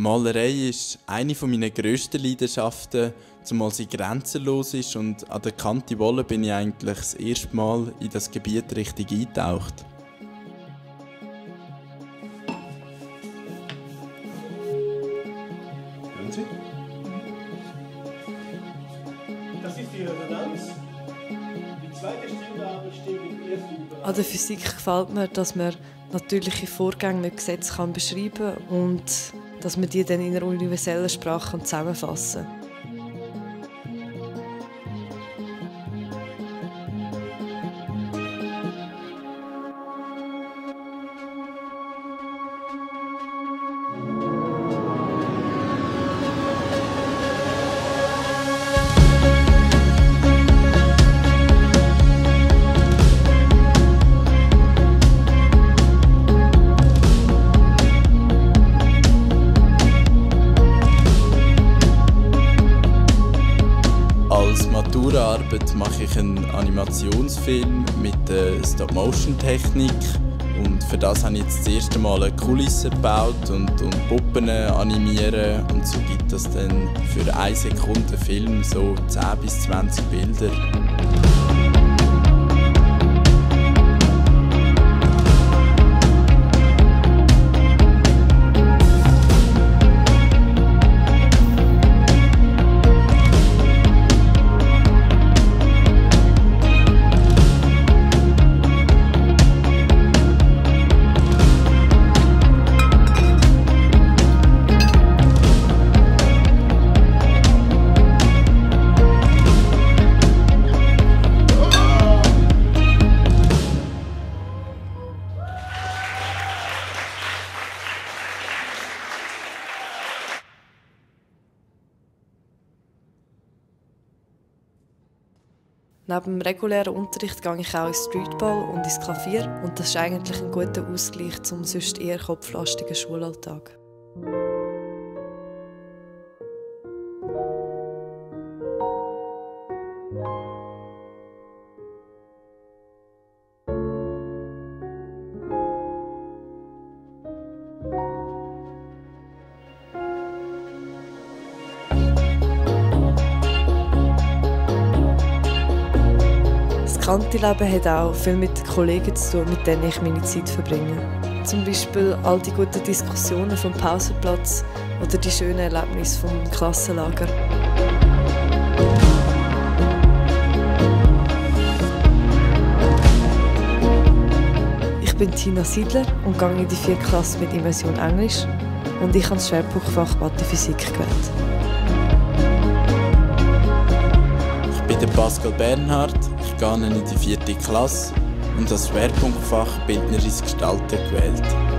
Malerei ist eine meiner grössten Leidenschaften, zumal sie grenzenlos ist, und an der Kante Wolle bin ich eigentlich das erste Mal in das Gebiet richtig eingetaucht. Hören Sie? Das ist die Resonanz. Die zweite Stimmgabel steht im ersten Übergang. An der Physik gefällt mir, dass man natürliche Vorgänge mit Gesetzen beschreiben kann und dass man die dann in einer universellen Sprache zusammenfassen kann. Als Maturaarbeit mache ich einen Animationsfilm mit Stop-Motion-Technik, und für das habe ich jetzt das erste Mal eine Kulisse gebaut und Puppen animieren, und so gibt es dann für 1 Sekunde Film so 10 bis 20 Bilder. Neben dem regulären Unterricht gehe ich auch ins Streetball und ins Klavier, und das ist eigentlich ein guter Ausgleich zum sonst eher kopflastigen Schulalltag. Das Kantileben hat auch viel mit den Kollegen zu tun, mit denen ich meine Zeit verbringe. Zum Beispiel all die guten Diskussionen vom Pausenplatz oder die schönen Erlebnisse vom Klassenlager. Ich bin Tina Siedler und gehe in die 4. Klasse mit Immersion Englisch, und ich habe das Schwerpunktfach Mathematik gewählt. Ich bin Pascal Bernhard, ich gehe in die 4. Klasse und das Schwerpunktfach Bildnerisches Gestalten gewählt.